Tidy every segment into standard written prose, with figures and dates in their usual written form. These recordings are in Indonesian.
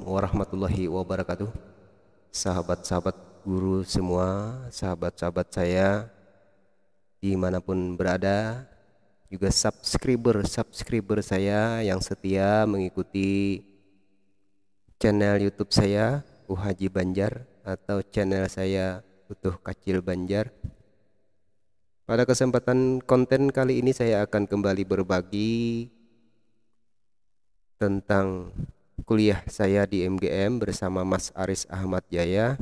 warahmatullahi wabarakatuh. Sahabat-sahabat guru semua, sahabat-sahabat saya dimanapun berada, juga subscriber saya yang setia mengikuti channel YouTube saya Haji Banjar atau channel saya Utuh Kacil Banjar. Pada kesempatan konten kali ini saya akan kembali berbagi tentang kuliah saya di MGM bersama Mas Aris Ahmad Jaya,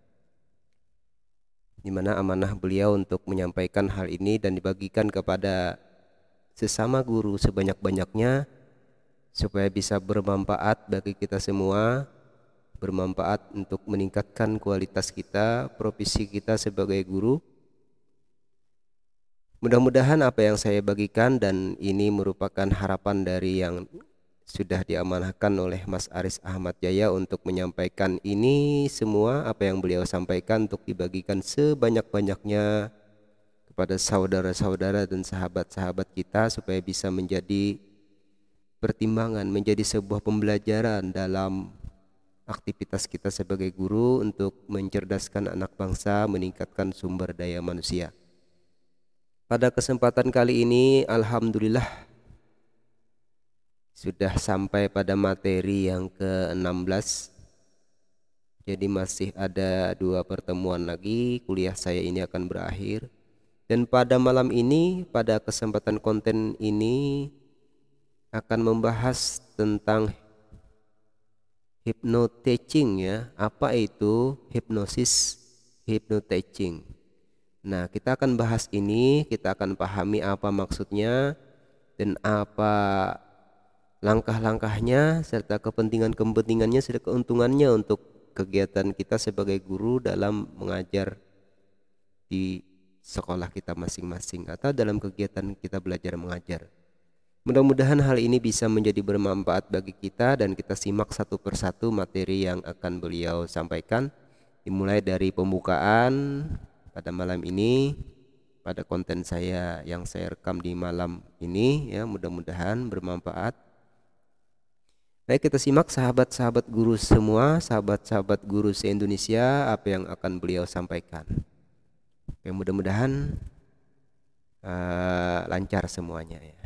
di mana amanah beliau untuk menyampaikan hal ini dan dibagikan kepada sesama guru sebanyak-banyaknya supaya bisa bermanfaat bagi kita semua, bermanfaat untuk meningkatkan kualitas kita, profesi kita sebagai guru. Mudah-mudahan apa yang saya bagikan dan ini merupakan harapan dari yang sudah diamanahkan oleh Mas Aris Ahmad Jaya untuk menyampaikan ini semua, apa yang beliau sampaikan untuk dibagikan sebanyak-banyaknya kepada saudara-saudara dan sahabat-sahabat kita supaya bisa menjadi pertimbangan, menjadi sebuah pembelajaran dalam aktivitas kita sebagai guru untuk mencerdaskan anak bangsa, meningkatkan sumber daya manusia. Pada kesempatan kali ini alhamdulillah sudah sampai pada materi yang ke-16. Jadi masih ada 2 pertemuan lagi, kuliah saya ini akan berakhir. Dan pada malam ini, pada kesempatan konten ini akan membahas tentang hypnoteaching ya. Apa itu hipnosis, hypnoteaching? Nah, kita akan bahas ini, kita akan pahami apa maksudnya dan apa langkah-langkahnya serta kepentingannya serta keuntungannya untuk kegiatan kita sebagai guru dalam mengajar di sekolah kita masing-masing atau dalam kegiatan kita belajar mengajar. Mudah-mudahan hal ini bisa menjadi bermanfaat bagi kita dan kita simak satu persatu materi yang akan beliau sampaikan, dimulai dari pembukaan pada malam ini, pada konten saya yang saya rekam di malam ini ya, mudah-mudahan bermanfaat. Baik, kita simak sahabat-sahabat guru semua, sahabat-sahabat guru se-Indonesia, apa yang akan beliau sampaikan. Oke, mudah-mudahan lancar semuanya ya.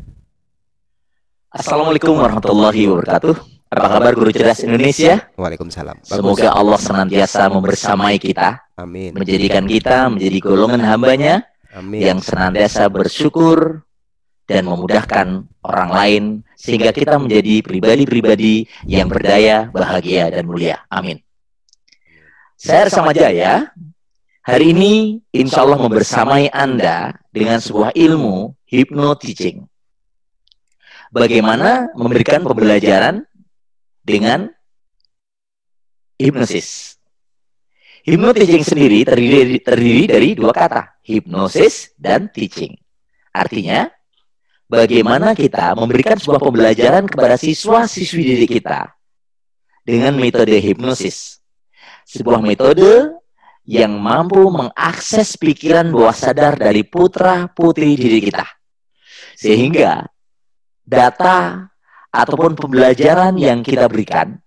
Assalamualaikum warahmatullahi wabarakatuh. Apa kabar guru cerdas Indonesia? Waalaikumsalam. Semoga Allah senantiasa membersamai kita, Amin. menjadikan kita menjadi golongan hambanya Amin. yang senantiasa bersyukur dan memudahkan orang lain sehingga kita menjadi pribadi-pribadi yang berdaya, bahagia, dan mulia. Amin. Saya Aris Ahmad Jaya. Hari ini insya Allah membersamai Anda dengan sebuah ilmu hypnoteaching. Bagaimana memberikan pembelajaran dengan hipnosis. Hypnoteaching sendiri terdiri dari 2 kata, hipnosis dan teaching. Artinya, bagaimana kita memberikan sebuah pembelajaran kepada siswa-siswi didik kita dengan metode hipnosis. Sebuah metode yang mampu mengakses pikiran bawah sadar dari putra-putri didik kita. Sehingga data ataupun pembelajaran yang kita berikan,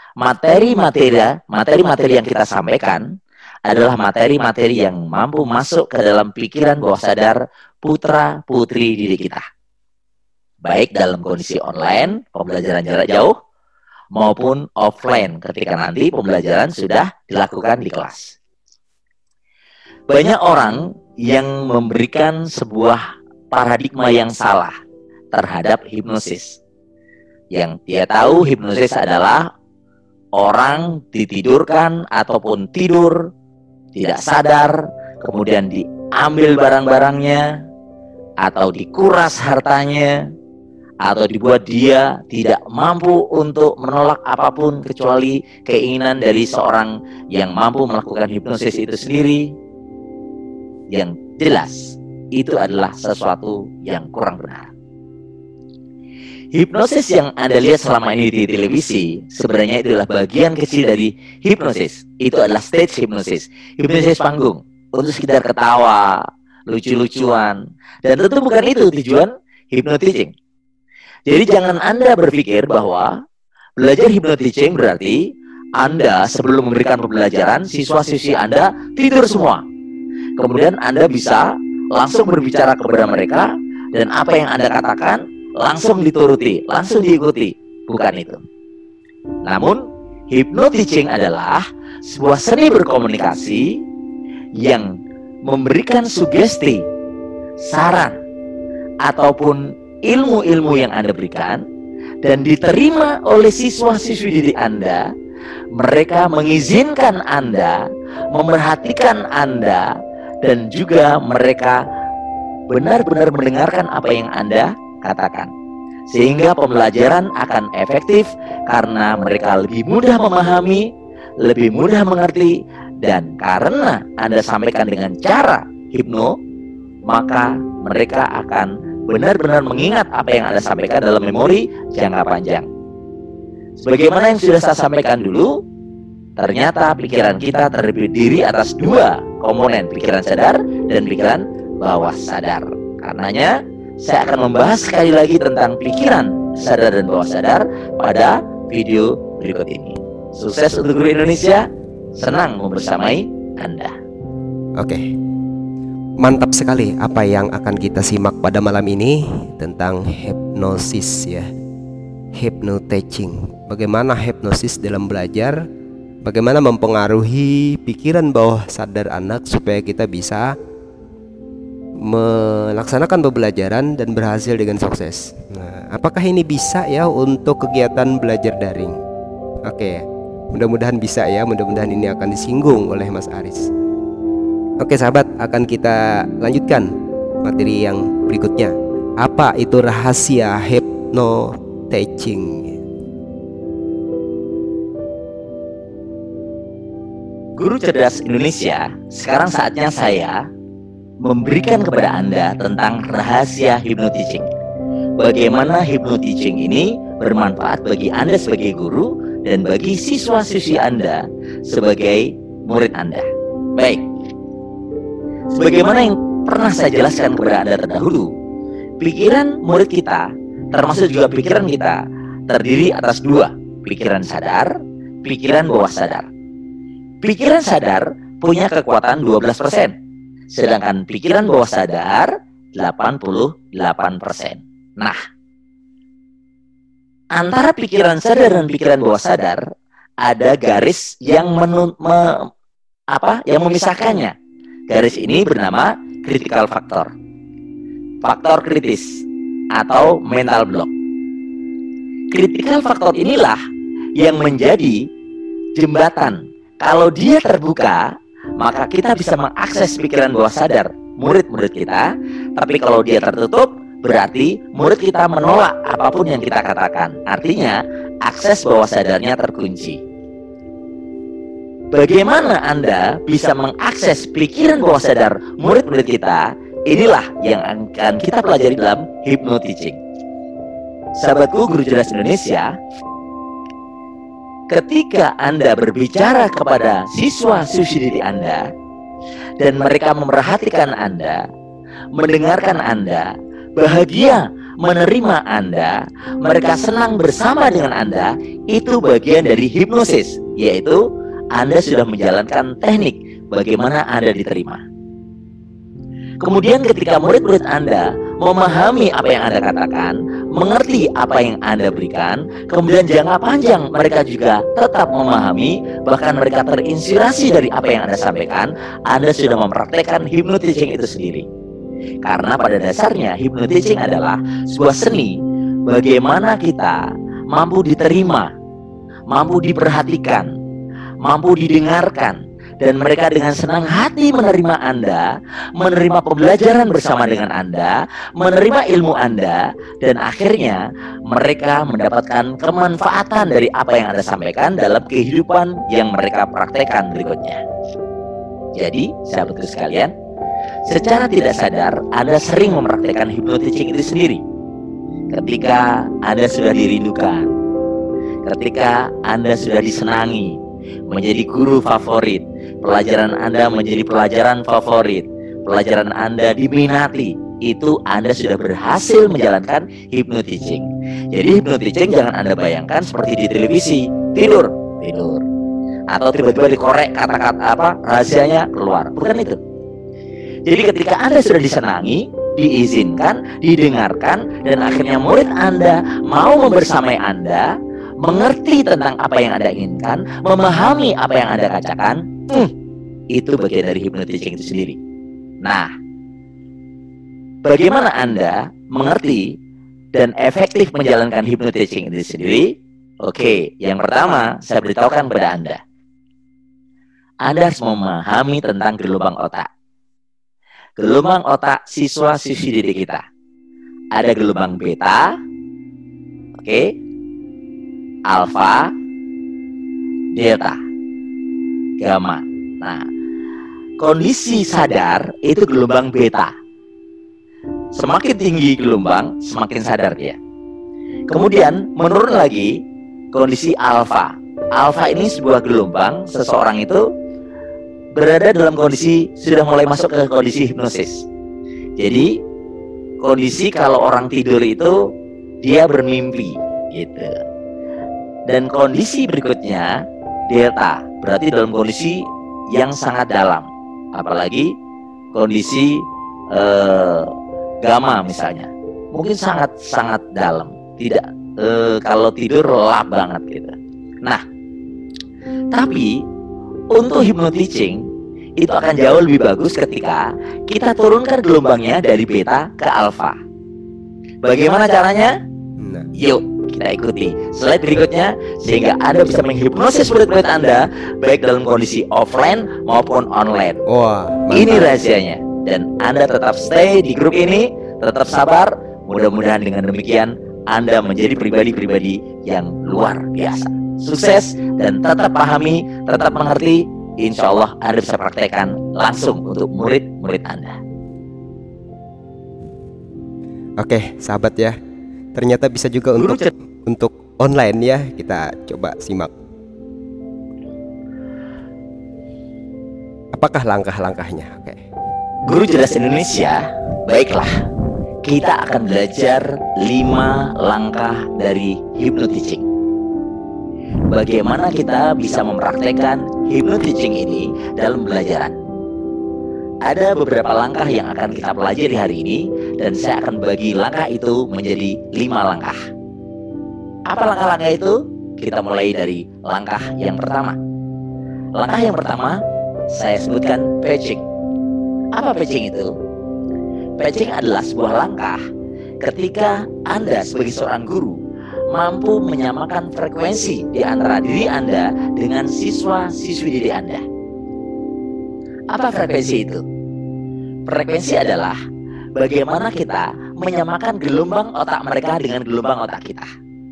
materi-materi yang kita sampaikan adalah materi-materi yang mampu masuk ke dalam pikiran bawah sadar putra-putri didik kita. Baik dalam kondisi online, pembelajaran jarak jauh, maupun offline ketika nanti pembelajaran sudah dilakukan di kelas. Banyak orang yang memberikan sebuah paradigma yang salah terhadap hipnosis. Yang dia tahu hipnosis adalah orang ditidurkan ataupun tidur, tidak sadar, kemudian diambil barang-barangnya, atau dikuras hartanya, atau dibuat dia tidak mampu untuk menolak apapun kecuali keinginan dari seorang yang mampu melakukan hipnosis itu sendiri. Yang jelas itu adalah sesuatu yang kurang benar. Hipnosis yang Anda lihat selama ini di televisi sebenarnya itu adalah bagian kecil dari hipnosis. Itu adalah stage hipnosis, hipnosis panggung untuk sekedar ketawa, lucu-lucuan, dan tentu bukan itu tujuan hypnoteaching. Jadi jangan Anda berpikir bahwa Belajar hypnoteaching berarti Anda sebelum memberikan pembelajaran, siswa-siswi Anda tidur semua. Kemudian Anda bisa langsung berbicara kepada mereka, dan apa yang Anda katakan langsung dituruti, langsung diikuti. Bukan itu. Namun, hypnoteaching adalah sebuah seni berkomunikasi yang memberikan sugesti, saran, ataupun ilmu-ilmu yang Anda berikan dan diterima oleh siswa-siswi didik Anda. Mereka mengizinkan Anda, memerhatikan Anda, dan juga mereka benar-benar mendengarkan apa yang Anda katakan. Sehingga pembelajaran akan efektif karena mereka lebih mudah memahami, lebih mudah mengerti, dan karena Anda sampaikan dengan cara hipno, maka mereka akan benar-benar mengingat apa yang Anda sampaikan dalam memori jangka panjang. Sebagaimana yang sudah saya sampaikan dulu, ternyata pikiran kita terdiri atas dua komponen, pikiran sadar dan pikiran bawah sadar. Karenanya, saya akan membahas sekali lagi tentang pikiran sadar dan bawah sadar pada video berikut ini. Sukses untuk Guru Indonesia, senang membersamai Anda. Oke, mantap sekali apa yang akan kita simak pada malam ini tentang hipnosis ya, hypnoteaching. Bagaimana hipnosis dalam belajar, bagaimana mempengaruhi pikiran bawah sadar anak supaya kita bisa melaksanakan pembelajaran dan berhasil dengan sukses. Nah, apakah ini bisa ya untuk kegiatan belajar daring? Oke, mudah-mudahan bisa ya, mudah-mudahan ini akan disinggung oleh Mas Aris. Oke sahabat, akan kita lanjutkan materi yang berikutnya. Apa itu rahasia hypnoteaching? Guru Cerdas Indonesia, sekarang saatnya saya memberikan kepada Anda tentang rahasia hypnoteaching. Bagaimana hypnoteaching ini bermanfaat bagi Anda sebagai guru dan bagi siswa-siswi Anda sebagai murid Anda. Baik, sebagaimana yang pernah saya jelaskan kepada Anda terdahulu, pikiran murid kita, termasuk juga pikiran kita, terdiri atas dua, pikiran sadar, pikiran bawah sadar. Pikiran sadar punya kekuatan 12%, sedangkan pikiran bawah sadar 88%. Nah, antara pikiran sadar dan pikiran bawah sadar ada garis yang memisahkannya. Garis ini bernama critical factor, faktor kritis atau mental block. Critical factor inilah yang menjadi jembatan. Kalau dia terbuka, maka kita bisa mengakses pikiran bawah sadar murid-murid kita. Tapi kalau dia tertutup, berarti murid kita menolak apapun yang kita katakan. Artinya, akses bawah sadarnya terkunci. Bagaimana Anda bisa mengakses pikiran bawah sadar murid-murid kita? Inilah yang akan kita pelajari dalam hypnoteaching. Sahabatku Guru Cerdas Indonesia, ketika Anda berbicara kepada siswa-siswi didik Anda dan mereka memerhatikan Anda, mendengarkan Anda, bahagia menerima Anda, mereka senang bersama dengan Anda, itu bagian dari hipnosis, yaitu Anda sudah menjalankan teknik bagaimana Anda diterima. Kemudian ketika murid-murid Anda memahami apa yang Anda katakan, mengerti apa yang Anda berikan, kemudian jangka panjang mereka juga tetap memahami, bahkan mereka terinspirasi dari apa yang Anda sampaikan, Anda sudah mempraktekkan hypnoteaching itu sendiri. Karena pada dasarnya hypnoteaching adalah sebuah seni bagaimana kita mampu diterima, mampu diperhatikan, mampu didengarkan, dan mereka dengan senang hati menerima Anda, menerima pembelajaran bersama dengan Anda, menerima ilmu Anda, dan akhirnya mereka mendapatkan kemanfaatan dari apa yang Anda sampaikan dalam kehidupan yang mereka praktekkan berikutnya. Jadi, sahabatku sekalian, secara tidak sadar Anda sering mempraktekkan hypnoteaching itu sendiri. Ketika Anda sudah dirindukan, ketika Anda sudah disenangi, menjadi guru favorit, pelajaran Anda menjadi pelajaran favorit, pelajaran Anda diminati, itu Anda sudah berhasil menjalankan hypnoteaching. Jadi hypnoteaching jangan Anda bayangkan seperti di televisi, tidur, atau tiba-tiba dikorek kata-kata rahasianya keluar. Bukan itu. Jadi ketika Anda sudah disenangi, diizinkan, didengarkan, dan akhirnya murid Anda mau membersamai Anda, mengerti tentang apa yang Anda inginkan, memahami apa yang Anda katakan, itu bagian dari hypnoteaching itu sendiri. Nah, bagaimana Anda mengerti dan efektif menjalankan hypnoteaching itu sendiri? Oke, yang pertama saya beritahukan kepada Anda. Anda harus memahami tentang gelombang otak. Gelombang otak siswa-siswi didik kita. Ada gelombang beta, alfa, delta, gamma. Nah, kondisi sadar itu gelombang beta. Semakin tinggi gelombang, semakin sadar dia. Kemudian menurun lagi kondisi alfa. Alfa ini sebuah gelombang, seseorang itu berada dalam kondisi sudah mulai masuk ke kondisi hipnosis. Jadi kondisi kalau orang tidur itu dia bermimpi gitu. Dan kondisi berikutnya delta, berarti dalam kondisi yang sangat dalam. Apalagi kondisi gamma misalnya, mungkin sangat dalam. Tidak kalau tidur lelap banget gitu. Nah, tapi untuk hypnoteaching itu akan jauh lebih bagus ketika kita turunkan gelombangnya dari beta ke alfa. Bagaimana caranya? Yuk kita ikuti slide berikutnya sehingga Anda bisa menghipnosis murid-murid Anda baik dalam kondisi offline maupun online. Wah, ini rahasianya. Dan Anda tetap stay di grup ini, tetap sabar. Mudah-mudahan dengan demikian Anda menjadi pribadi-pribadi yang luar biasa. Sukses dan tetap pahami, tetap mengerti. Insya Allah Anda bisa praktekkan langsung untuk murid-murid Anda. Oke, sahabat ya. Ternyata bisa juga untuk online ya. Kita coba simak. Apakah langkah-langkahnya? Oke. Guru Cerdas Indonesia, baiklah. Kita akan belajar 5 langkah dari hypnoteaching. Bagaimana kita bisa mempraktekkan hypnoteaching ini dalam pembelajaran. Ada beberapa langkah yang akan kita pelajari hari ini, dan saya akan bagi langkah itu menjadi 5 langkah. Apa langkah-langkah itu? Kita mulai dari langkah yang pertama. Langkah yang pertama saya sebutkan patching. Apa patching itu? Patching adalah sebuah langkah ketika Anda sebagai seorang guru mampu menyamakan frekuensi di antara diri Anda dengan siswa-siswi didik Anda. Apa frekuensi itu? Frekuensi adalah bagaimana kita menyamakan gelombang otak mereka dengan gelombang otak kita.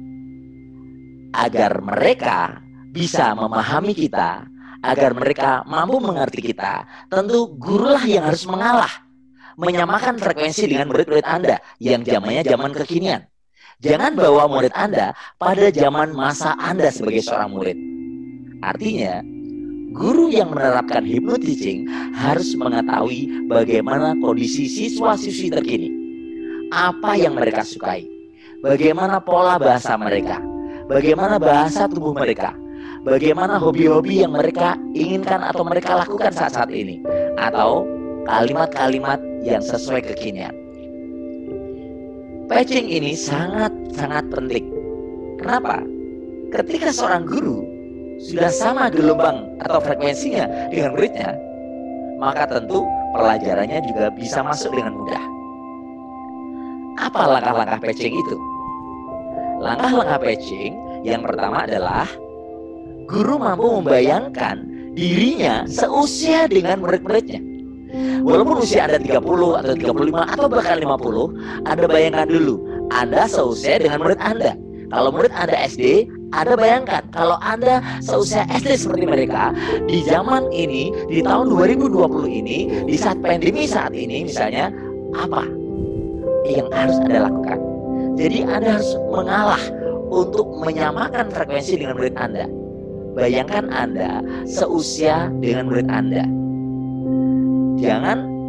Agar mereka bisa memahami kita, agar mereka mampu mengerti kita, tentu gurulah yang harus mengalah, menyamakan frekuensi dengan murid-murid Anda yang zamannya zaman kekinian. Jangan bawa murid Anda pada zaman masa Anda sebagai seorang murid. Artinya, guru yang menerapkan hypnoteaching harus mengetahui bagaimana kondisi siswa-siswi terkini. Apa yang mereka sukai, bagaimana pola bahasa mereka, bagaimana bahasa tubuh mereka, bagaimana hobi-hobi yang mereka inginkan atau mereka lakukan saat-saat ini, atau kalimat-kalimat yang sesuai kekinian. Patching ini sangat-sangat penting. Kenapa? Ketika seorang guru sudah sama gelombang atau frekuensinya dengan muridnya, maka tentu pelajarannya juga bisa masuk dengan mudah. Apa langkah-langkah patching itu? Langkah-langkah patching yang pertama adalah guru mampu membayangkan dirinya seusia dengan murid-muridnya. Walaupun usia Anda 30 atau 35 atau bahkan 50, Anda bayangkan dulu Anda seusia dengan murid Anda. Kalau murid Anda SD, Anda bayangkan kalau Anda seusia SD seperti mereka di zaman ini, di tahun 2020 ini, di saat pandemi saat ini misalnya, apa yang harus Anda lakukan? Jadi Anda harus mengalah untuk menyamakan frekuensi dengan murid Anda. Bayangkan Anda seusia dengan murid Anda. Jangan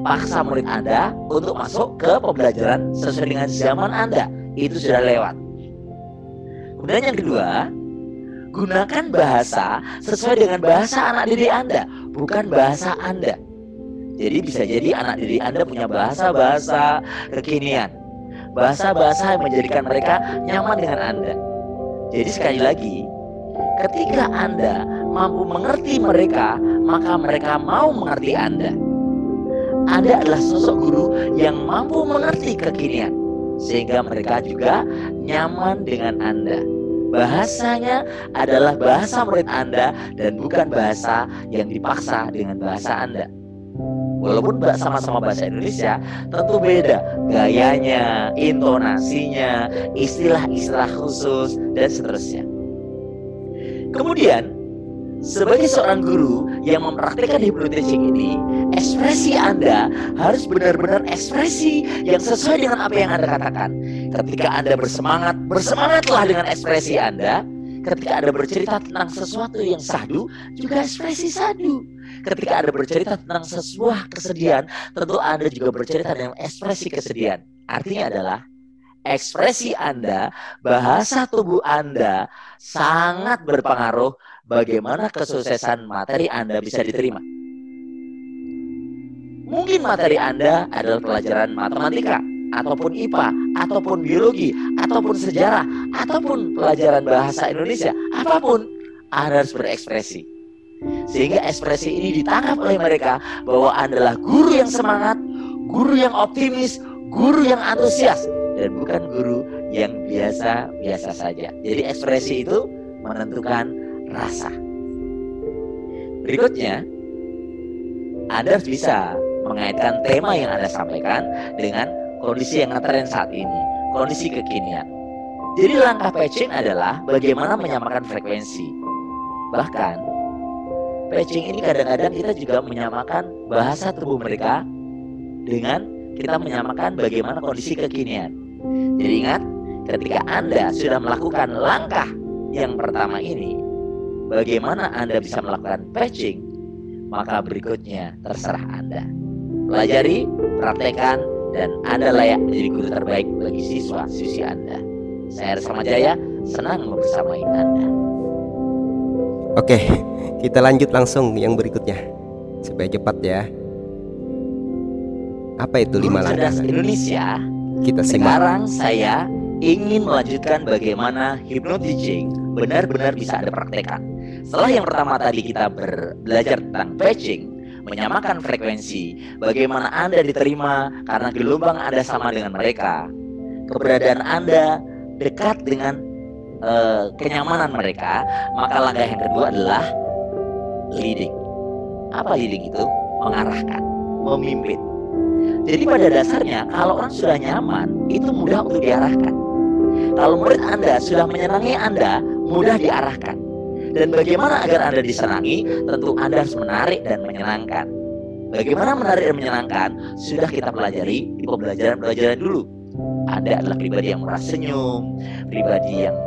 paksa murid Anda untuk masuk ke pembelajaran sesuai dengan zaman Anda. Itu sudah lewat. Kemudian yang kedua, gunakan bahasa sesuai dengan bahasa anak didik Anda, bukan bahasa Anda. Jadi bisa jadi anak didik Anda punya bahasa-bahasa kekinian, bahasa-bahasa yang menjadikan mereka nyaman dengan Anda. Jadi sekali lagi, ketika Anda mampu mengerti mereka, maka mereka mau mengerti Anda. Anda adalah sosok guru yang mampu mengerti kekinian, sehingga mereka juga nyaman dengan Anda. Bahasanya adalah bahasa murid Anda dan bukan bahasa yang dipaksa dengan bahasa Anda. Walaupun sama-sama bahasa Indonesia, tentu beda gayanya, intonasinya, istilah-istilah khusus, dan seterusnya. Kemudian, sebagai seorang guru yang mempraktikkan hypnotizing ini, ekspresi Anda harus benar-benar ekspresi yang sesuai dengan apa yang Anda katakan. Ketika Anda bersemangat, bersemangatlah dengan ekspresi Anda. Ketika Anda bercerita tentang sesuatu yang sahdu, juga ekspresi sahdu. Ketika Anda bercerita tentang sebuah kesedihan, tentu Anda juga bercerita dengan ekspresi kesedihan. Artinya adalah ekspresi Anda, bahasa tubuh Anda sangat berpengaruh bagaimana kesuksesan materi Anda bisa diterima. Mungkin materi Anda adalah pelajaran matematika, ataupun IPA, ataupun biologi, ataupun sejarah, ataupun pelajaran bahasa Indonesia, apapun, Anda harus berekspresi. Sehingga ekspresi ini ditangkap oleh mereka bahwa Anda adalah guru yang semangat, guru yang optimis, guru yang antusias, dan bukan guru yang biasa-biasa saja. Jadi ekspresi itu menentukan rasa. Berikutnya, Anda harus bisa mengaitkan tema yang Anda sampaikan dengan kondisi yang ngetren saat ini, kondisi kekinian. Jadi langkah patching adalah bagaimana menyamakan frekuensi. Bahkan patching ini kadang-kadang kita juga menyamakan bahasa tubuh mereka dengan kita menyamakan bagaimana kondisi kekinian. Jadi ingat, ketika Anda sudah melakukan langkah yang pertama ini, bagaimana Anda bisa melakukan patching, maka berikutnya terserah Anda. Pelajari, praktekkan, dan Anda layak menjadi guru terbaik bagi siswa-siswi Anda. Saya Aris Samajaya, senang membersamai Anda. Oke, kita lanjut langsung yang berikutnya supaya cepat ya. Apa itu 5 langkah Indonesia? Kita simak. Sekarang saya ingin melanjutkan bagaimana hypnotizing benar-benar bisa Anda praktekkan. Setelah yang pertama tadi kita belajar tentang patching, menyamakan frekuensi, bagaimana Anda diterima karena gelombang Anda sama dengan mereka, keberadaan Anda dekat dengan kenyamanan mereka, maka langkah yang kedua adalah leading. Apa leading itu? Mengarahkan, memimpin. Jadi pada dasarnya kalau orang sudah nyaman, itu mudah untuk diarahkan. Kalau murid Anda sudah menyenangi Anda, mudah diarahkan. Dan bagaimana agar Anda disenangi? Tentu Anda harus menarik dan menyenangkan. Bagaimana menarik dan menyenangkan? Sudah kita pelajari di pembelajaran-pembelajaran dulu. Anda adalah pribadi yang murah senyum, pribadi yang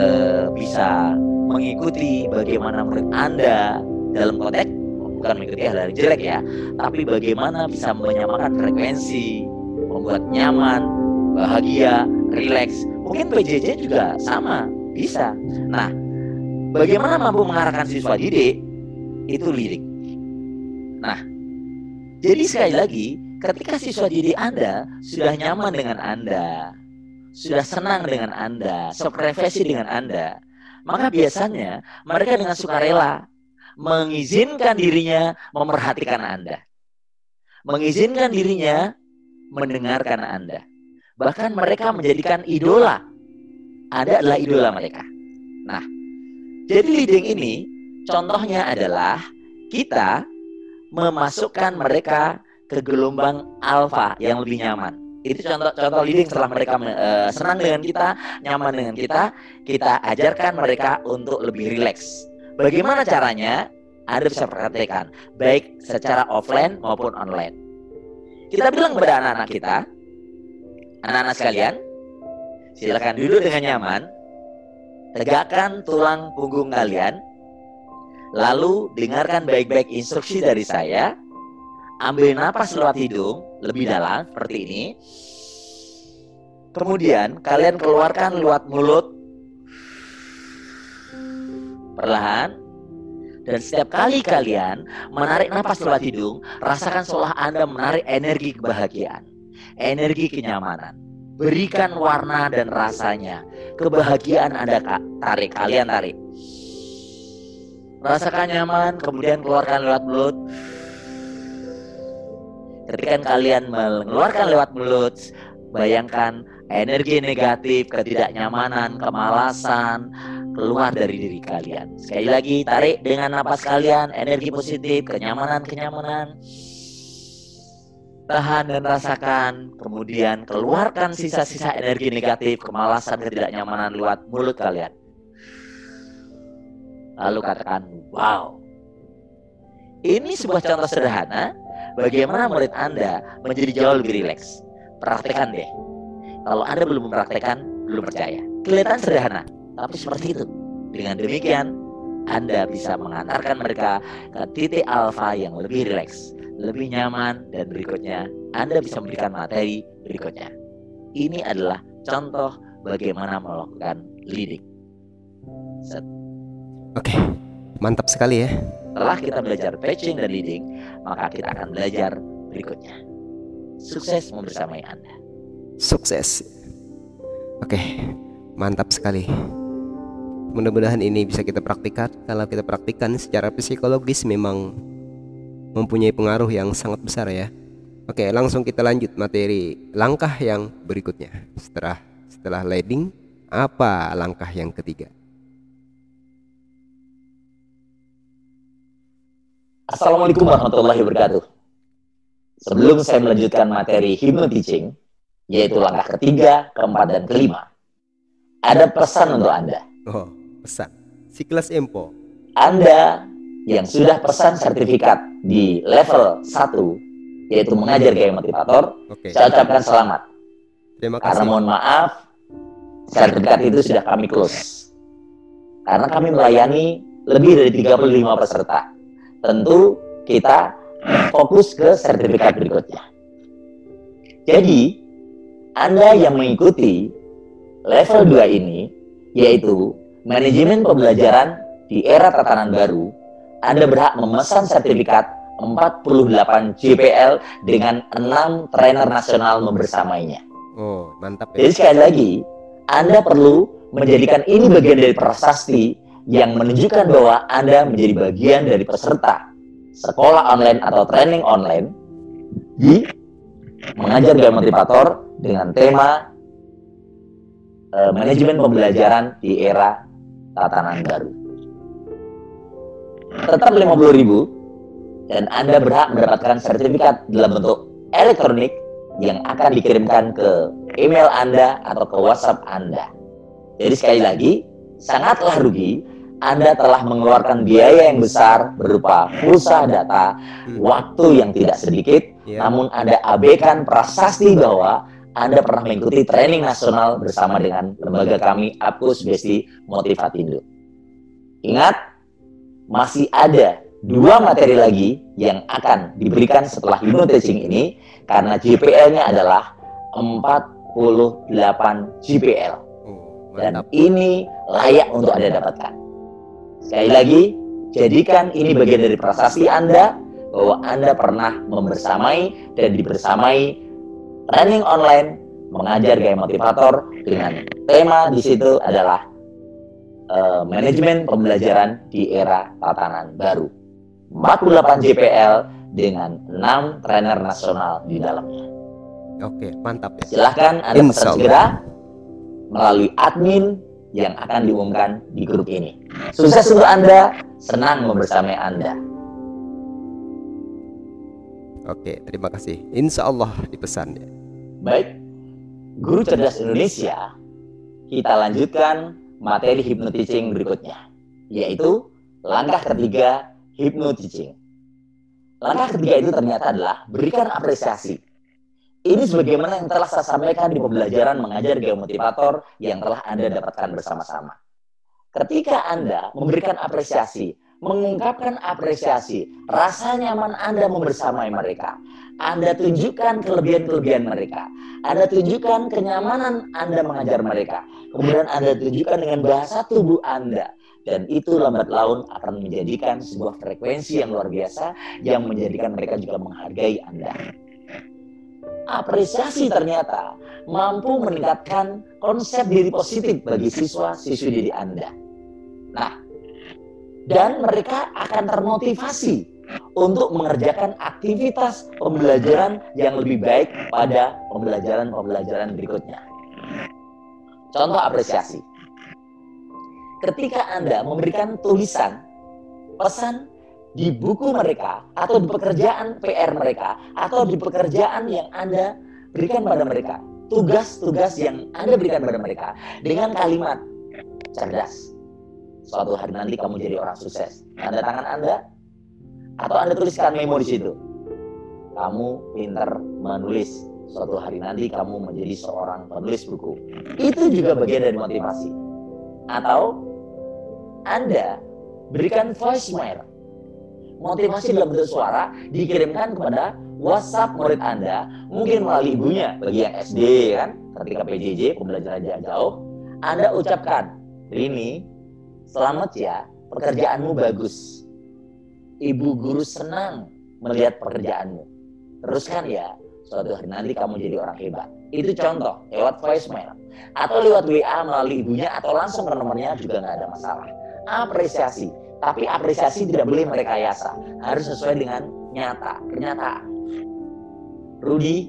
bisa mengikuti bagaimana murid Anda dalam konteks bukan mengikuti hal yang jelek ya, tapi bagaimana bisa menyamakan frekuensi, membuat nyaman, bahagia, rileks. Mungkin PJJ juga sama, bisa. Nah, bagaimana mampu mengarahkan siswa didik? Itu leading. Nah, jadi sekali lagi, ketika siswa didik Anda sudah nyaman dengan Anda, sudah senang dengan Anda, seprofesi dengan Anda, maka biasanya mereka dengan sukarela mengizinkan dirinya memerhatikan Anda, mengizinkan dirinya mendengarkan Anda. Bahkan mereka menjadikan idola. Anda adalah idola mereka. Nah, jadi leading ini contohnya adalah kita memasukkan mereka ke gelombang alfa yang lebih nyaman. Itu contoh leading. Setelah mereka senang dengan kita, nyaman dengan kita ajarkan mereka untuk lebih rileks. Bagaimana caranya? Anda bisa praktekkan, baik secara offline maupun online. Kita bilang kepada anak-anak kita, anak-anak sekalian, silakan duduk dengan nyaman, tegakkan tulang punggung kalian, lalu dengarkan baik-baik instruksi dari saya. Ambil napas lewat hidung lebih dalam seperti ini. Kemudian kalian keluarkan lewat mulut perlahan. Dan setiap kali kalian menarik napas lewat hidung, rasakan seolah Anda menarik energi kebahagiaan, energi kenyamanan. Berikan warna dan rasanya. Kebahagiaan Anda tarik, kalian tarik. Rasakan nyaman, kemudian keluarkan lewat mulut. Ketika kalian mengeluarkan lewat mulut, bayangkan energi negatif, ketidaknyamanan, kemalasan keluar dari diri kalian. Sekali lagi, tarik dengan napas kalian, energi positif, kenyamanan. Tahan dan rasakan, kemudian keluarkan sisa-sisa energi negatif, kemalasan, ketidaknyamanan lewat mulut kalian. Lalu katakan, wow. Ini sebuah contoh sederhana bagaimana murid Anda menjadi jauh lebih rileks. Praktekkan deh. Kalau Anda belum mempraktekkan, belum percaya. Kelihatan sederhana, tapi seperti itu. Dengan demikian, Anda bisa mengantarkan mereka ke titik alfa yang lebih rileks, lebih nyaman, dan berikutnya Anda bisa memberikan materi berikutnya. Ini adalah contoh bagaimana melakukan leading. Oke, mantap sekali ya. Setelah kita belajar patching dan leading, maka kita akan belajar berikutnya. Sukses membersamai Anda. Sukses. Oke, mantap sekali. Mudah-mudahan ini bisa kita praktikkan. Kalau kita praktikkan secara psikologis memang mempunyai pengaruh yang sangat besar ya. Oke, langsung kita lanjut materi langkah yang berikutnya. Setelah leading, apa langkah yang ketiga? Assalamualaikum warahmatullahi wabarakatuh. Sebelum saya melanjutkan materi hypnoteaching, yaitu langkah ketiga, keempat, dan kelima, ada pesan untuk Anda. Oh, pesan. Siklus Empo. Anda yang sudah pesan sertifikat di level 1, yaitu mengajar gaya motivator, saya ucapkan selamat. Terima kasih. Karena mohon maaf, sertifikat itu sudah kami close. Karena kami melayani lebih dari 35 peserta. Tentu kita fokus ke sertifikat berikutnya. Jadi, Anda yang mengikuti level 2 ini, yaitu manajemen pembelajaran di era tatanan baru, Anda berhak memesan sertifikat 48 JPL dengan 6 trainer nasional membersamainya. Oh, mantap ya. Jadi sekali lagi, Anda perlu menjadikan ini bagian dari prasasti yang menunjukkan bahwa Anda menjadi bagian dari peserta sekolah online atau training online di mengajar gaya motivator dengan tema manajemen pembelajaran di era tatanan baru. Tetap 50.000 dan Anda berhak mendapatkan sertifikat dalam bentuk elektronik yang akan dikirimkan ke email Anda atau ke WhatsApp Anda. Jadi sekali lagi, sangatlah rugi Anda telah mengeluarkan biaya yang besar berupa pulsa data, waktu yang tidak sedikit, namun Anda abaikan prasasti bahwa Anda pernah mengikuti training nasional bersama dengan lembaga kami, Apkus Besti Motivatindo. Ingat, masih ada 2 materi lagi yang akan diberikan setelah hypnoteaching ini, karena JPL-nya adalah 48 JPL. Dan ini layak untuk Anda dapatkan. Sekali lagi, jadikan ini bagian dari prasasti Anda bahwa Anda pernah membersamai dan dibersamai training online mengajar gaya motivator dengan tema di situ adalah manajemen pembelajaran di era tatanan baru. 48 JPL dengan 6 trainer nasional di dalamnya. Oke, mantap ya. Silahkan Anda pesan segera melalui admin yang akan diumumkan di grup ini. Sukses untuk Anda, senang membersamai Anda. Oke, terima kasih. Insya Allah dipesan ya. Baik, Guru Cerdas Indonesia, kita lanjutkan materi hypnoteaching berikutnya, yaitu langkah ketiga hypnoteaching. Langkah ketiga itu ternyata adalah berikan apresiasi. Ini sebagaimana yang telah saya sampaikan di pembelajaran mengajar gaya motivator yang telah Anda dapatkan bersama-sama. Ketika Anda memberikan apresiasi, mengungkapkan apresiasi, rasa nyaman Anda membersamai mereka. Anda tunjukkan kelebihan-kelebihan mereka. Anda tunjukkan kenyamanan Anda mengajar mereka. Kemudian Anda tunjukkan dengan bahasa tubuh Anda. Dan itu lambat laun akan menjadikan sebuah frekuensi yang luar biasa yang menjadikan mereka juga menghargai Anda. Apresiasi ternyata mampu meningkatkan konsep diri positif bagi siswa-siswi didik Anda. Nah, dan mereka akan termotivasi untuk mengerjakan aktivitas pembelajaran yang lebih baik pada pembelajaran-pembelajaran berikutnya. Contoh apresiasi. Ketika Anda memberikan tulisan, pesan di buku mereka, atau di pekerjaan PR mereka, atau di pekerjaan yang Anda berikan pada mereka, tugas-tugas yang Anda berikan pada mereka, dengan kalimat cerdas. Suatu hari nanti kamu jadi orang sukses. Tanda tangan Anda, atau Anda tuliskan memo di situ. Kamu pintar menulis. Suatu hari nanti kamu menjadi seorang penulis buku. Itu juga bagian dari motivasi. Atau Anda berikan voicemail. Motivasi dalam bentuk suara dikirimkan kepada WhatsApp murid Anda, mungkin melalui ibunya bagi yang SD kan, ketika PJJ pembelajaran jarak jauh, Anda ucapkan, Rini, selamat ya, pekerjaanmu bagus. Ibu guru senang melihat pekerjaanmu. Teruskan ya, suatu hari nanti kamu jadi orang hebat. Itu contoh, lewat voicemail. Atau lewat WA melalui ibunya, atau langsung ke nomornya juga nggak ada masalah. Apresiasi. Tapi apresiasi tidak boleh merekayasa. Harus sesuai dengan nyata, kenyataan. Rudy,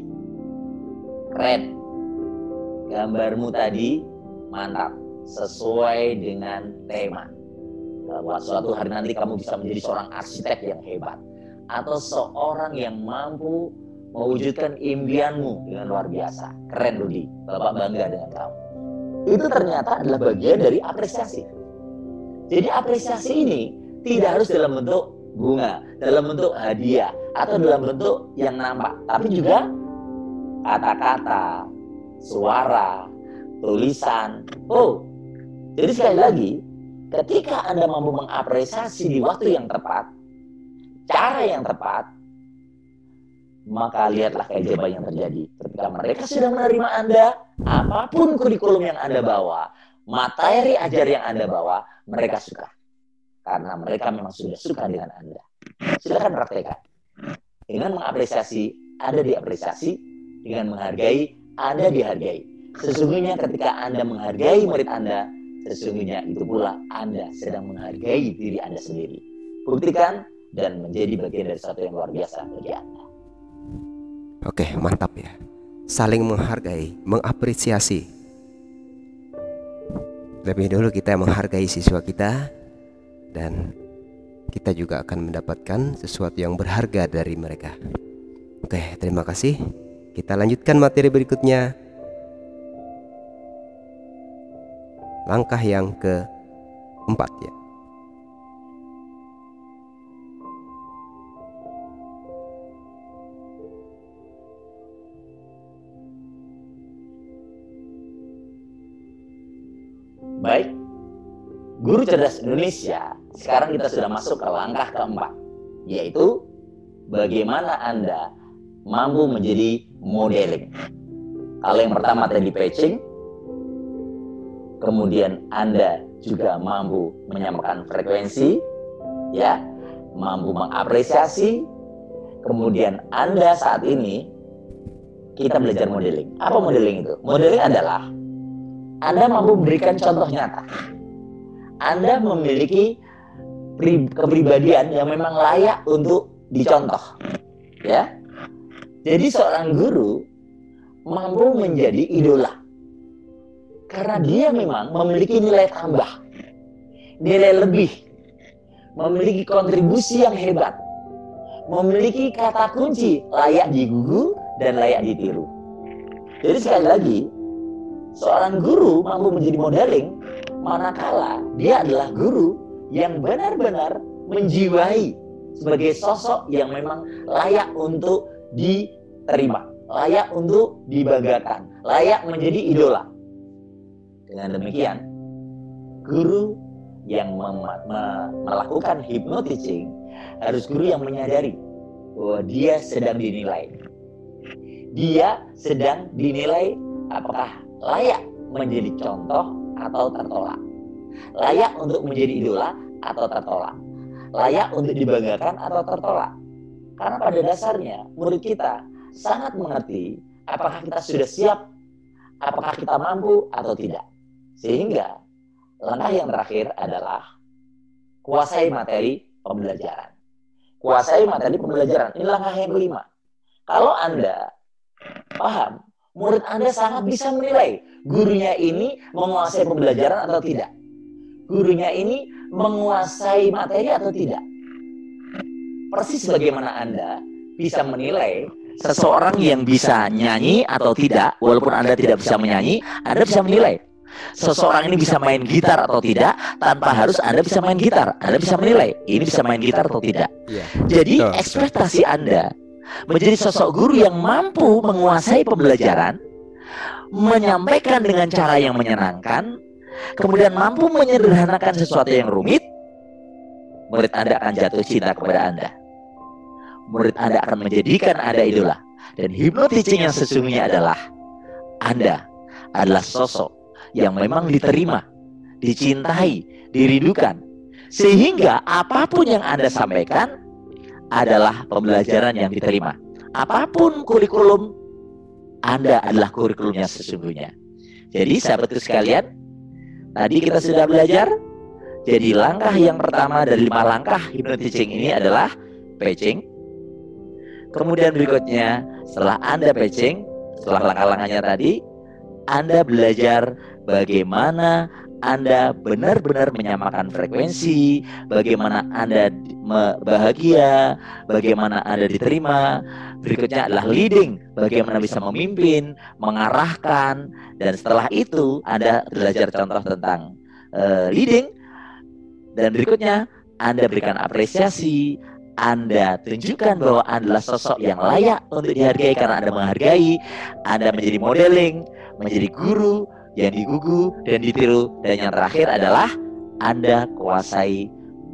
keren. Gambarmu tadi mantap. Sesuai dengan tema. Bahwa suatu hari nanti kamu bisa menjadi seorang arsitek yang hebat. Atau seorang yang mampu mewujudkan impianmu dengan luar biasa. Keren Rudy, Bapak bangga dengan kamu. Itu ternyata adalah bagian dari apresiasi. Jadi apresiasi ini tidak harus dalam bentuk bunga, dalam bentuk hadiah, atau dalam bentuk yang nampak. Tapi juga kata-kata, suara, tulisan. Oh, jadi sekali lagi, ketika Anda mampu mengapresiasi di waktu yang tepat, cara yang tepat, maka lihatlah keajaiban yang terjadi. Ketika mereka sudah menerima Anda, apapun kurikulum yang Anda bawa, materi ajar yang Anda bawa, mereka suka. Karena mereka memang sudah suka dengan Anda. Silakan praktekkan. Dengan mengapresiasi, Anda diapresiasi. Dengan menghargai, Anda dihargai. Sesungguhnya ketika Anda menghargai murid Anda, sesungguhnya itu pula Anda sedang menghargai diri Anda sendiri. Buktikan dan menjadi bagian dari sesuatu yang luar biasa bagi Anda. Oke, mantap ya. Saling menghargai, mengapresiasi. Lebih dulu kita menghargai siswa kita, dan kita juga akan mendapatkan sesuatu yang berharga dari mereka. Oke, terima kasih. Kita lanjutkan materi berikutnya. Langkah yang keempat ya. Baik, Guru Cerdas Indonesia, sekarang kita sudah masuk ke langkah keempat, yaitu bagaimana Anda mampu menjadi modeling. Kalau yang pertama tadi patching, kemudian Anda juga mampu menyamakan frekuensi, ya, mampu mengapresiasi, kemudian Anda saat ini kita belajar modeling. Apa modeling itu? Modeling adalah Anda mampu memberikan contoh nyata. Anda memiliki kepribadian yang memang layak untuk dicontoh. Ya. Jadi seorang guru mampu menjadi idola. Karena dia memang memiliki nilai tambah. Nilai lebih. Memiliki kontribusi yang hebat. Memiliki kata kunci layak digugu dan layak ditiru. Jadi sekali lagi, seorang guru mampu menjadi modeling manakala dia adalah guru yang benar-benar menjiwai sebagai sosok yang memang layak untuk diterima, layak untuk dibanggakan, layak menjadi idola. Dengan demikian, guru yang melakukan hypnoteaching, harus guru yang menyadari bahwa dia sedang dinilai. Dia sedang dinilai apakah layak menjadi contoh atau tertolak. Layak untuk menjadi idola atau tertolak. Layak untuk dibanggakan atau tertolak. Karena pada dasarnya murid kita sangat mengerti apakah kita sudah siap, apakah kita mampu atau tidak. Sehingga langkah yang terakhir adalah kuasai materi pembelajaran. Kuasai materi pembelajaran. Ini langkah yang kelima. Kalau Anda paham, murid Anda sangat bisa menilai gurunya ini menguasai pembelajaran atau tidak. Gurunya ini menguasai materi atau tidak. Persis bagaimana Anda bisa menilai seseorang yang bisa nyanyi atau tidak, walaupun Anda tidak bisa menyanyi, Anda bisa menilai seseorang ini bisa main gitar atau tidak. Tanpa harus Anda bisa main gitar, Anda bisa menilai ini bisa main gitar atau tidak. Jadi ekspektasi Anda menjadi sosok guru yang mampu menguasai pembelajaran, menyampaikan dengan cara yang menyenangkan, kemudian mampu menyederhanakan sesuatu yang rumit, murid Anda akan jatuh cinta kepada Anda. Murid Anda akan menjadikan Anda idola. Dan hypnoteaching yang sesungguhnya adalah Anda adalah sosok yang memang diterima, dicintai, dirindukan. Sehingga apapun yang Anda sampaikan adalah pembelajaran yang diterima. Apapun kurikulum, Anda adalah kurikulumnya sesungguhnya. Jadi sahabatku sekalian, tadi kita sudah belajar. Jadi langkah yang pertama dari 5 langkah hypnoteaching ini adalah patching. Kemudian berikutnya, setelah Anda patching, setelah langkah-langkahnya tadi, Anda belajar bagaimana Anda benar-benar menyamakan frekuensi, bagaimana Anda bahagia, bagaimana Anda diterima. Berikutnya adalah leading, bagaimana bisa memimpin, mengarahkan. Dan setelah itu Anda belajar contoh tentang leading. Dan berikutnya Anda berikan apresiasi, Anda tunjukkan bahwa Anda adalah sosok yang layak untuk dihargai karena Anda menghargai. Anda menjadi modeling, menjadi guru yang digugu dan ditiru. Dan yang terakhir adalah Anda kuasai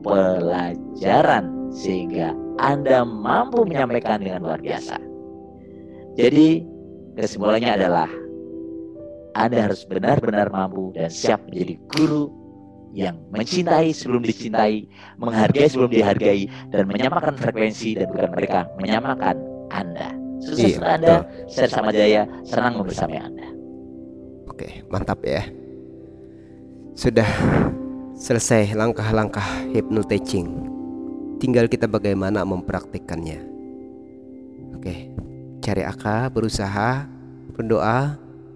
pelajaran sehingga Anda mampu menyampaikan dengan luar biasa. Jadi kesimpulannya adalah Anda harus benar-benar mampu dan siap menjadi guru yang mencintai sebelum dicintai, menghargai sebelum dihargai, dan menyamakan frekuensi dan bukan mereka menyamakan Anda. Sukses untuk Anda, saya Sama Jaya, senang membersamai Anda. Oke, mantap ya. Sudah selesai langkah-langkah hypnoteaching. Tinggal kita bagaimana mempraktikkannya. Oke, cari akal, berusaha, berdoa.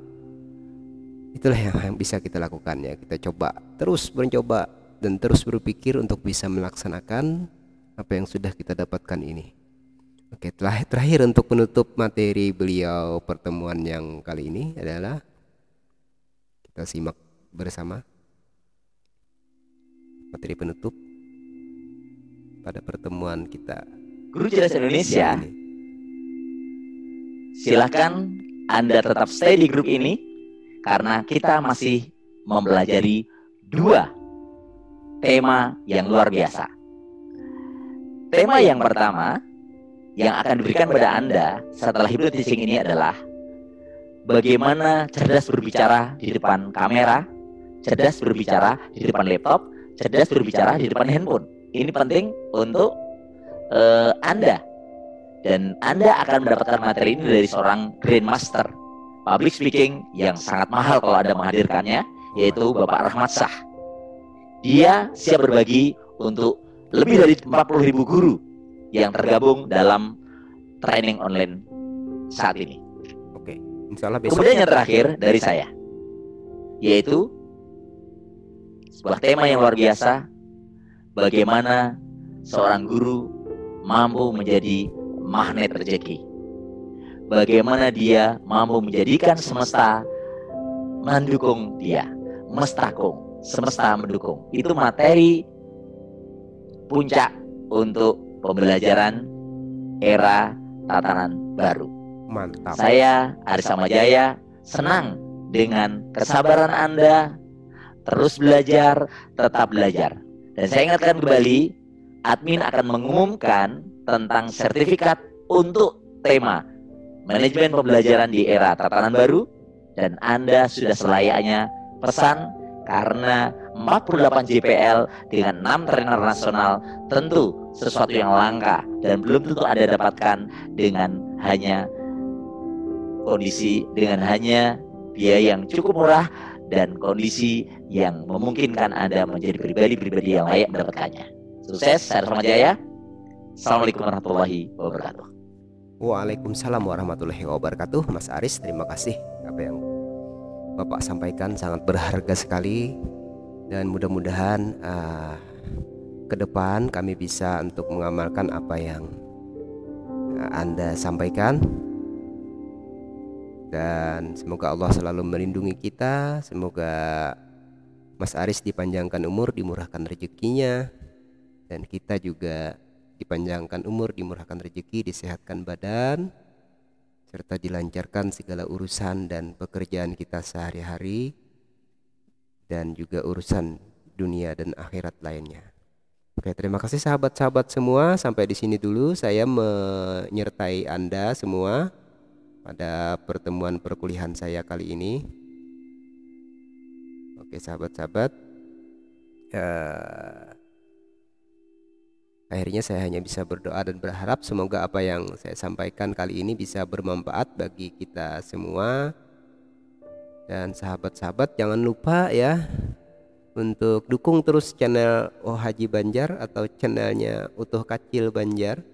Itulah yang bisa kita lakukan ya. Kita coba terus mencoba dan terus berpikir untuk bisa melaksanakan apa yang sudah kita dapatkan ini. Oke, terakhir untuk penutup materi beliau pertemuan yang kali ini adalah kita simak bersama materi penutup pada pertemuan kita. Guru Cerdas Indonesia, silakan Anda tetap stay di grup ini karena kita masih mempelajari 2 tema yang luar biasa. Tema yang pertama yang akan diberikan pada Anda setelah hypnoteaching ini adalah bagaimana cerdas berbicara di depan kamera, cerdas berbicara di depan laptop, cerdas berbicara di depan handphone. Ini penting untuk Anda. Dan Anda akan mendapatkan materi ini dari seorang Grandmaster public speaking yang sangat mahal kalau Anda menghadirkannya, yaitu Bapak Rahmat Shah. Dia siap berbagi untuk lebih dari 40.000 guru yang tergabung dalam training online saat ini. Oke, insya Allah besok. Kemudian yang terakhir dari saya, yaitu sebuah tema yang luar biasa, bagaimana seorang guru mampu menjadi magnet rezeki. Bagaimana dia mampu menjadikan semesta mendukung dia. Mestakung, semesta mendukung. Itu materi puncak untuk pembelajaran era tatanan baru. Mantap. Saya Aris Sama Jaya senang dengan kesabaran Anda, terus belajar, tetap belajar. Dan saya ingatkan kembali, admin akan mengumumkan tentang sertifikat untuk tema manajemen pembelajaran di era tatanan baru, dan Anda sudah selayaknya pesan, karena 48 JPL dengan 6 trainer nasional tentu sesuatu yang langka dan belum tentu Anda dapatkan dengan hanya biaya yang cukup murah dan kondisi yang memungkinkan Anda menjadi pribadi-pribadi yang layak mendapatkannya. Sukses, saya Rahmat Jaya. Assalamualaikum warahmatullahi wabarakatuh. Waalaikumsalam warahmatullahi wabarakatuh. Mas Aris, terima kasih. Apa yang Bapak sampaikan sangat berharga sekali, dan mudah-mudahan ke depan kami bisa untuk mengamalkan apa yang Anda sampaikan, dan semoga Allah selalu melindungi kita. Semoga Mas Aris dipanjangkan umur, dimurahkan rezekinya, dan kita juga dipanjangkan umur, dimurahkan rezeki, disehatkan badan, serta dilancarkan segala urusan dan pekerjaan kita sehari-hari, dan juga urusan dunia dan akhirat lainnya. Oke, terima kasih sahabat-sahabat semua. Sampai di sini dulu saya menyertai Anda semua pada pertemuan perkuliahan saya kali ini. Oke sahabat-sahabat, akhirnya saya hanya bisa berdoa dan berharap semoga apa yang saya sampaikan kali ini bisa bermanfaat bagi kita semua. Dan sahabat-sahabat, jangan lupa ya untuk dukung terus channel Oh Haji Banjar atau channelnya Utuh Kacil Banjar,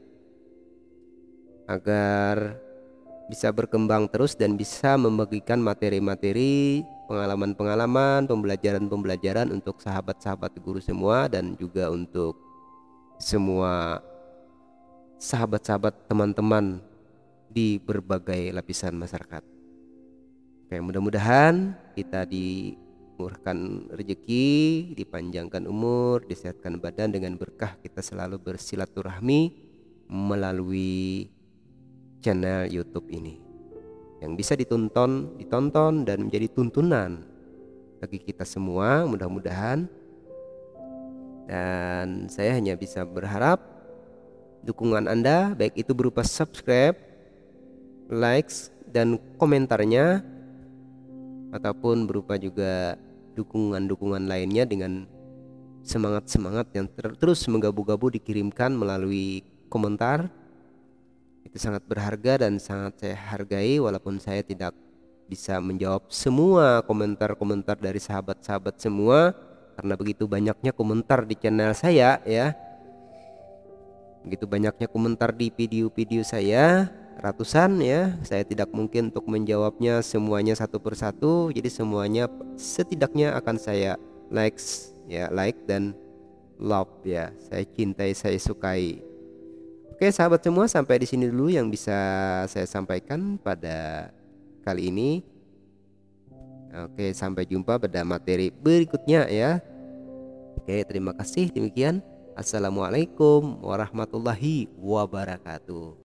agar bisa berkembang terus dan bisa membagikan materi-materi, pengalaman-pengalaman, pembelajaran-pembelajaran untuk sahabat-sahabat guru semua, dan juga untuk semua sahabat-sahabat teman-teman di berbagai lapisan masyarakat. Oke, mudah-mudahan kita dimurahkan rezeki, dipanjangkan umur, disehatkan badan, dengan berkah kita selalu bersilaturahmi melalui channel YouTube ini yang bisa ditonton dan menjadi tuntunan bagi kita semua, mudah-mudahan. Dan saya hanya bisa berharap dukungan Anda, baik itu berupa subscribe, likes, dan komentarnya, ataupun berupa juga dukungan-dukungan lainnya dengan semangat-semangat yang terus menggabu-gabu dikirimkan melalui komentar. Itu sangat berharga dan sangat saya hargai, walaupun saya tidak bisa menjawab semua komentar-komentar dari sahabat-sahabat semua, karena begitu banyaknya komentar di channel saya ya, begitu banyaknya komentar di video-video saya, ratusan ya. Saya tidak mungkin untuk menjawabnya semuanya satu persatu, jadi semuanya setidaknya akan saya like dan love ya. Saya cintai, saya sukai. Oke sahabat semua, sampai di sini dulu yang bisa saya sampaikan pada kali ini. Oke, sampai jumpa pada materi berikutnya ya. Oke, terima kasih. Demikian. Assalamualaikum warahmatullahi wabarakatuh.